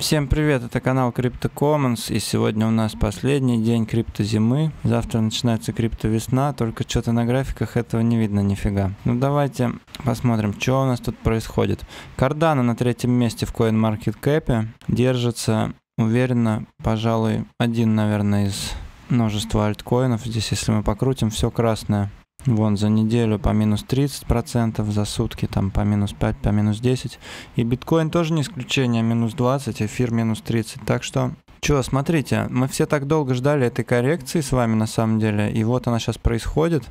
Всем привет, это канал Crypto Commons, и сегодня у нас последний день криптозимы. Завтра начинается криптовесна, только что-то на графиках этого не видно нифига. Ну давайте посмотрим, что у нас тут происходит. Cardano на третьем месте в CoinMarketCap держится уверенно, пожалуй, один, наверное, из множества альткоинов. Здесь, если мы покрутим, все красное. Вон за неделю по минус 30%, за сутки там по минус 5, по минус 10. И биткоин тоже не исключение, минус 20, эфир минус 30. Так что, смотрите, мы все так долго ждали этой коррекции с вами на самом деле. И вот она сейчас происходит.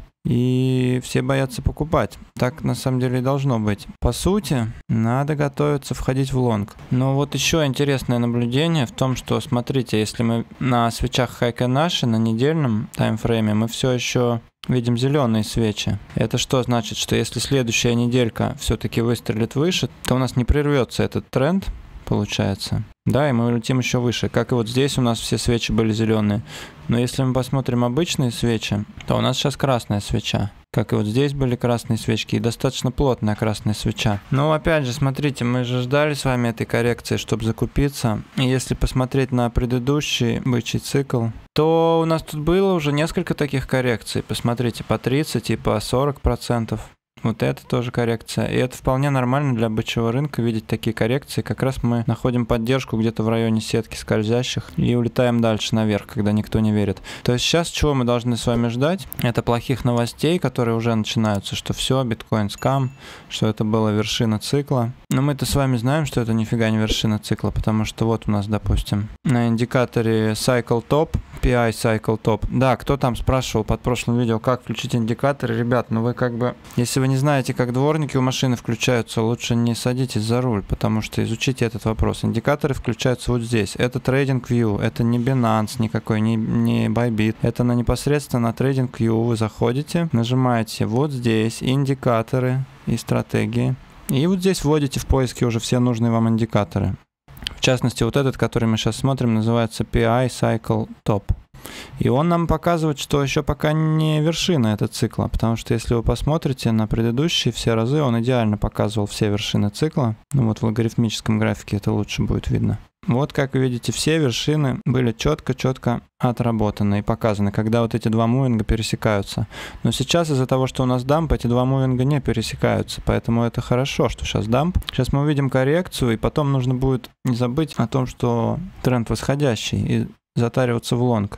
И все боятся покупать. Так на самом деле и должно быть. По сути, надо готовиться входить в лонг. Но вот еще интересное наблюдение в том, что, смотрите, если мы на свечах Heiken Nashi на недельном таймфрейме, мы все еще видим зеленые свечи. Это что значит? Что если следующая неделька все-таки выстрелит выше, то у нас не прервется этот тренд, получается. Да, и мы летим еще выше. Как и вот здесь у нас все свечи были зеленые. Но если мы посмотрим обычные свечи, то у нас сейчас красная свеча. Как и вот здесь были красные свечки, и достаточно плотная красная свеча. Но опять же, смотрите, мы же ждали с вами этой коррекции, чтобы закупиться. И если посмотреть на предыдущий бычий цикл, то у нас тут было уже несколько таких коррекций. Посмотрите, по 30 и по 40%. Вот это тоже коррекция. И это вполне нормально для бычьего рынка видеть такие коррекции. Как раз мы находим поддержку где-то в районе сетки скользящих и улетаем дальше наверх, когда никто не верит. То есть сейчас чего мы должны с вами ждать? Это плохих новостей, которые уже начинаются, что все, биткоин скам, что это была вершина цикла. Но мы-то с вами знаем, что это нифига не вершина цикла, потому что вот у нас, допустим, на индикаторе Cycle Top, PI Cycle Top. Да, кто там спрашивал под прошлым видео, как включить индикаторы? Ребят, ну вы как бы, если вы не знаете, как дворники у машины включаются, лучше не садитесь за руль, потому что изучите этот вопрос. Индикаторы включаются вот здесь. Это TradingView, это не Binance никакой, не Bybit. Это непосредственно на TradingView вы заходите, нажимаете вот здесь индикаторы и стратегии. И вот здесь вводите в поиске уже все нужные вам индикаторы. В частности, вот этот, который мы сейчас смотрим, называется PI Cycle Top. И он нам показывает, что еще пока не вершина этого цикла, потому что если вы посмотрите на предыдущие все разы, он идеально показывал все вершины цикла. Ну вот в логарифмическом графике это лучше будет видно. Вот как вы видите, все вершины были четко отработаны и показаны, когда вот эти два мувинга пересекаются. Но сейчас из-за того, что у нас дамп, эти два мувинга не пересекаются, поэтому это хорошо, что сейчас дамп. Сейчас мы увидим коррекцию, и потом нужно будет не забыть о том, что тренд восходящий, и затариваться в лонг.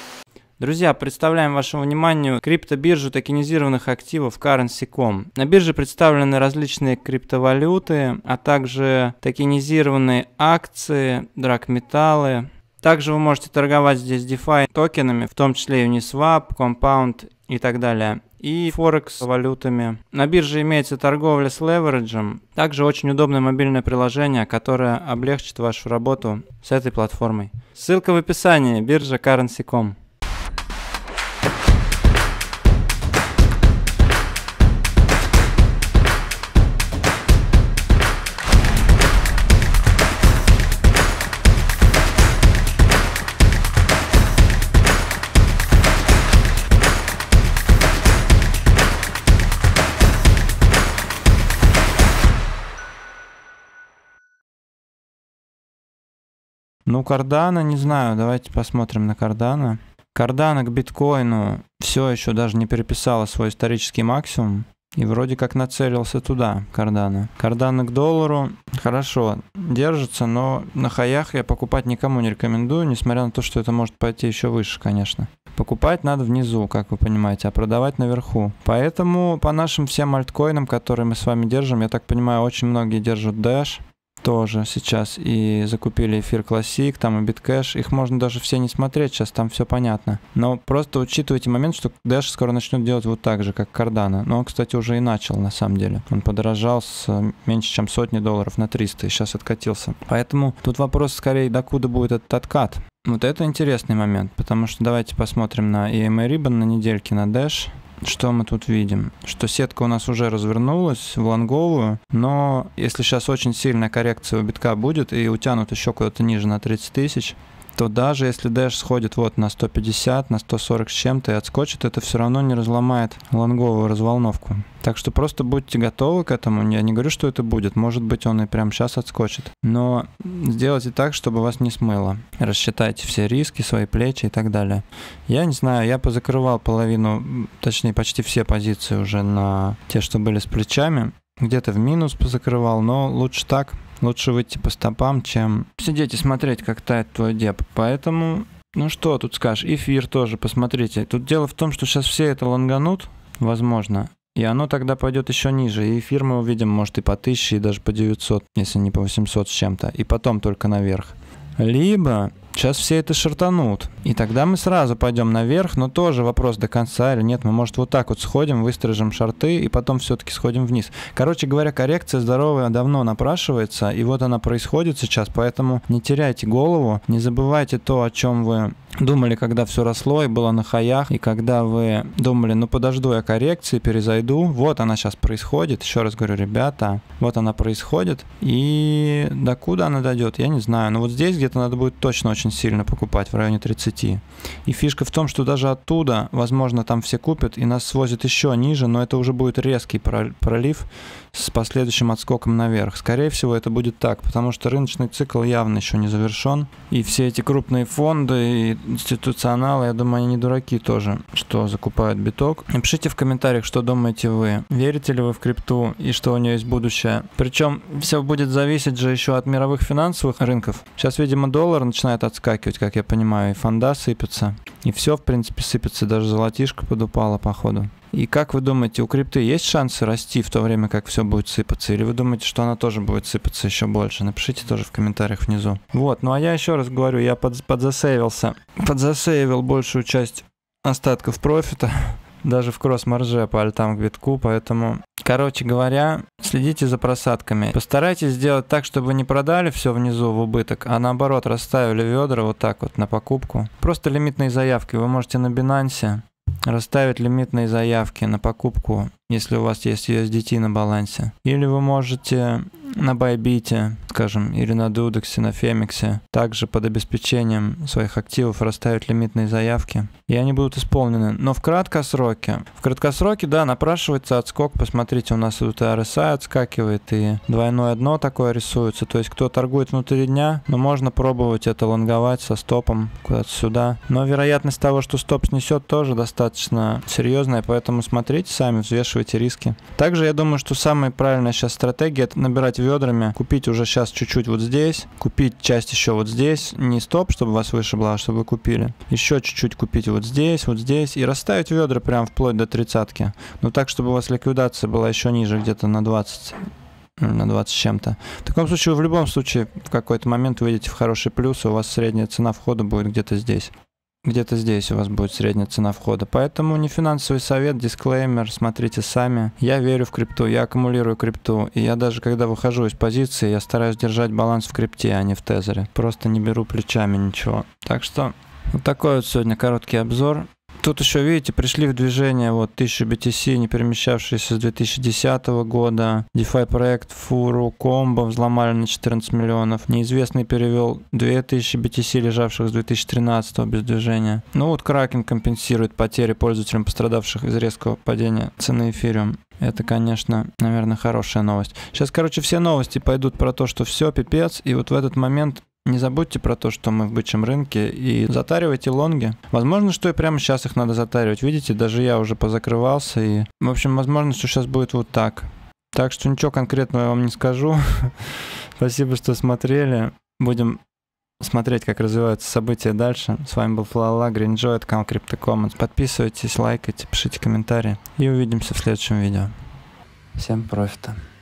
Друзья, представляем вашему вниманию криптобиржу токенизированных активов Currency.com. На бирже представлены различные криптовалюты, а также токенизированные акции, драгметаллы. Также вы можете торговать здесь DeFi токенами, в том числе Uniswap, Compound и так далее. И Форекс валютами. На бирже имеется торговля с левериджем. Также очень удобное мобильное приложение, которое облегчит вашу работу с этой платформой. Ссылка в описании. Биржа Currency.com. Ну, Cardano, не знаю, давайте посмотрим на Cardano. Cardano к биткоину все еще даже не переписала свой исторический максимум. И вроде как нацелился туда, Cardano. Cardano к доллару хорошо держится, но на хаях я покупать никому не рекомендую, несмотря на то, что это может пойти еще выше, конечно. Покупать надо внизу, как вы понимаете, а продавать наверху. Поэтому по нашим всем альткоинам, которые мы с вами держим, я так понимаю, очень многие держат Dash. Тоже сейчас и закупили эфир Classic, там и Bitcash. Их можно даже все не смотреть, сейчас там все понятно. Но просто учитывайте момент, что Dash скоро начнет делать вот так же, как Cardano. Но он, кстати, уже и начал на самом деле. Он подорожал с меньше чем сотни долларов на 300 и сейчас откатился. Поэтому тут вопрос скорее, докуда будет этот откат. Вот это интересный момент, потому что давайте посмотрим на EMA Ribbon на недельке на Dash. Что мы тут видим? Что сетка у нас уже развернулась в лонговую, но если сейчас очень сильная коррекция у битка будет и утянут еще куда-то ниже на 30 тысяч, то даже если Dash сходит вот на 150, на 140 с чем-то и отскочит, это все равно не разломает лонговую разволновку. Так что просто будьте готовы к этому. Я не говорю, что это будет. Может быть, он и прямо сейчас отскочит. Но сделайте так, чтобы вас не смыло. Рассчитайте все риски, свои плечи и так далее. Я не знаю, я позакрывал половину, точнее почти все позиции уже на те, что были с плечами. Где-то в минус позакрывал, но лучше так. Лучше выйти по стопам, чем сидеть и смотреть, как тает твой деп. Поэтому, ну что тут скажешь, эфир тоже, посмотрите. Тут дело в том, что сейчас все это лонганут, возможно, и оно тогда пойдет еще ниже. И эфир мы увидим, может, и по 1000, и даже по 900, если не по 800 с чем-то. И потом только наверх. Либо сейчас все это шортанут, и тогда мы сразу пойдем наверх, но тоже вопрос до конца или нет. Мы, может, вот так вот сходим, выстрижем шорты, и потом все-таки сходим вниз. Короче говоря, коррекция здоровая давно напрашивается, и вот она происходит сейчас, поэтому не теряйте голову, не забывайте то, о чем вы думали, когда все росло и было на хаях, и когда вы думали, ну подожду я коррекции, перезайду, вот она сейчас происходит, еще раз говорю, ребята, вот она происходит, и докуда она дойдет, я не знаю, но вот здесь где-то надо будет точно очень сильно покупать, в районе 30. И фишка в том, что даже оттуда, возможно, там все купят, и нас свозят еще ниже, но это уже будет резкий пролив с последующим отскоком наверх. Скорее всего, это будет так, потому что рыночный цикл явно еще не завершен, и все эти крупные фонды и институционалы, я думаю, они не дураки тоже, что закупают биток. Напишите в комментариях, что думаете вы. Верите ли вы в крипту и что у нее есть будущее? Причем все будет зависеть же еще от мировых финансовых рынков. Сейчас, видимо, доллар начинает отскакивать, как я понимаю, и фонда сыпятся. И все, в принципе, сыпется, даже золотишко подупало, походу. И как вы думаете, у крипты есть шансы расти в то время, как все будет сыпаться? Или вы думаете, что она тоже будет сыпаться еще больше? Напишите тоже в комментариях внизу. Вот, ну а я еще раз говорю, я подзасейвился. Подзасейвил большую часть остатков профита, даже в кросс-марже по альтам к битку, поэтому... Короче говоря, следите за просадками. Постарайтесь сделать так, чтобы вы не продали все внизу в убыток, а наоборот расставили ведра вот так вот на покупку. Просто лимитные заявки. Вы можете на Binance расставить лимитные заявки на покупку, если у вас есть USDT на балансе. Или вы можете на Bybit, скажем, или на Dudex, на Femix, также под обеспечением своих активов расставить лимитные заявки, и они будут исполнены. Но в краткосроке, да, напрашивается отскок. Посмотрите, у нас тут и RSI отскакивает, и двойное дно такое рисуется. То есть, кто торгует внутри дня, но можно пробовать это лонговать со стопом куда-то сюда. Но вероятность того, что стоп снесет, тоже достаточно серьезная, поэтому смотрите сами, взвешивайте риски. Также я думаю, что самая правильная сейчас стратегия — это набирать ведрами, купить уже сейчас чуть-чуть вот здесь, купить часть еще вот здесь, не стоп, чтобы вас вышибло, а чтобы вы купили. Еще чуть-чуть купить вот здесь и расставить ведра прям вплоть до 30-ки. Но так, чтобы у вас ликвидация была еще ниже, где-то на 20 с чем-то. В таком случае вы в любом случае в какой-то момент выйдете в хороший плюс, и у вас средняя цена входа будет где-то здесь. Где-то здесь у вас будет средняя цена входа. Поэтому не финансовый совет, дисклеймер, смотрите сами. Я верю в крипту, я аккумулирую крипту. И я даже когда выхожу из позиции, я стараюсь держать баланс в крипте, а не в тезере. Просто не беру плечами ничего. Так что вот такой вот сегодня короткий обзор. Тут еще, видите, пришли в движение вот 1000 BTC, не перемещавшиеся с 2010 года. DeFi проект Furu Combo взломали на 14 миллионов. Неизвестный перевел 2000 BTC, лежавших с 2013 без движения. Ну вот Kraken компенсирует потери пользователям, пострадавших из резкого падения цены эфириум. Это, конечно, наверное, хорошая новость. Сейчас, короче, все новости пойдут про то, что все, пипец. И вот в этот момент не забудьте про то, что мы в бычьем рынке, и затаривайте лонги. Возможно, что и прямо сейчас их надо затаривать. Видите, даже я уже позакрывался. И, в общем, возможно, что сейчас будет вот так. Так что ничего конкретного я вам не скажу. Спасибо, что смотрели. Будем смотреть, как развиваются события дальше. С вами был Флала, Greenjoy, это канал CryptoCommons. Подписывайтесь, лайкайте, пишите комментарии. И увидимся в следующем видео. Всем профита.